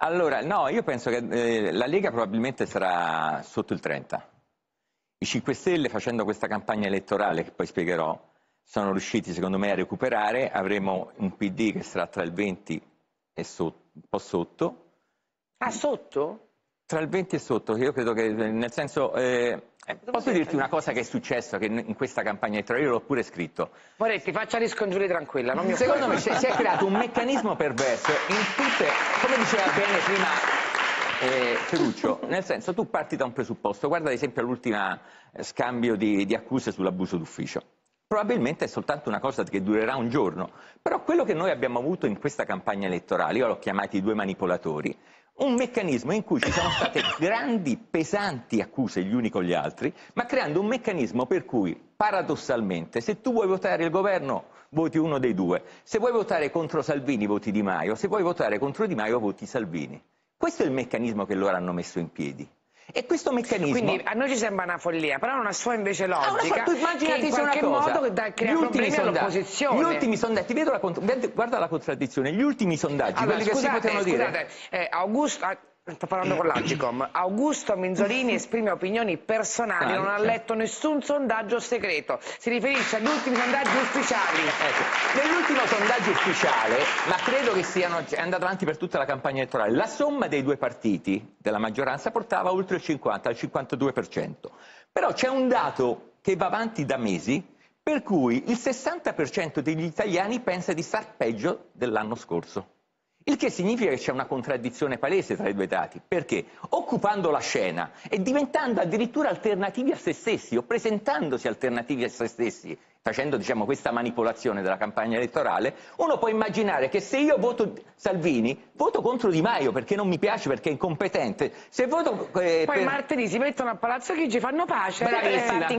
Allora, no, io penso che la Lega probabilmente sarà sotto il 30. I 5 Stelle, facendo questa campagna elettorale, che poi spiegherò, sono riusciti secondo me a recuperare. Avremo un PD che sarà tra il 20 e un po' sotto. Ah, sotto? Tra il 20 e sotto, io credo che, nel senso, posso dirti una cosa che è successo che in questa campagna elettorale, io l'ho pure scritto. Moretti, faccia riscongiuri tranquilla, non mi Secondo me si è creato un meccanismo perverso in tutte, come diceva bene prima Ferruccio, nel senso, tu parti da un presupposto, guarda ad esempio all'ultima scambio di accuse sull'abuso d'ufficio. Probabilmente è soltanto una cosa che durerà un giorno, però quello che noi abbiamo avuto in questa campagna elettorale, io l'ho chiamati i due manipolatori, un meccanismo in cui ci sono state grandi, pesanti accuse gli uni con gli altri, ma creando un meccanismo per cui, paradossalmente, se tu vuoi votare il governo, voti uno dei due, se vuoi votare contro Salvini, voti Di Maio, se vuoi votare contro Di Maio, voti Salvini. Questo è il meccanismo che loro hanno messo in piedi. E questo meccanismo... Quindi a noi ci sembra una follia, però ha una sua invece logica, tu immaginati che in qualche modo crea problemi all'opposizione. Gli ultimi sondaggi, guarda la contraddizione, gli ultimi sondaggi, allora, quelli che si potevano dire... Sto parlando con l'Agicom. Augusto Minzolini esprime opinioni personali, non ha letto nessun sondaggio segreto. Si riferisce agli ultimi sondaggi ufficiali. Ecco, nell'ultimo sondaggio ufficiale, ma credo che è andato avanti per tutta la campagna elettorale, la somma dei due partiti della maggioranza portava oltre il 50, al 52%. Però c'è un dato che va avanti da mesi, per cui il 60% degli italiani pensa di star peggio dell'anno scorso. Il che significa che c'è una contraddizione palese tra i due dati, perché occupando la scena e diventando addirittura alternativi a se stessi o presentandosi alternativi a se stessi, facendo diciamo questa manipolazione della campagna elettorale, uno può immaginare che se io voto Salvini, voto contro Di Maio perché non mi piace, perché è incompetente. Se voto poi martedì si mettono a Palazzo Chigi, fanno pace. Bravissima.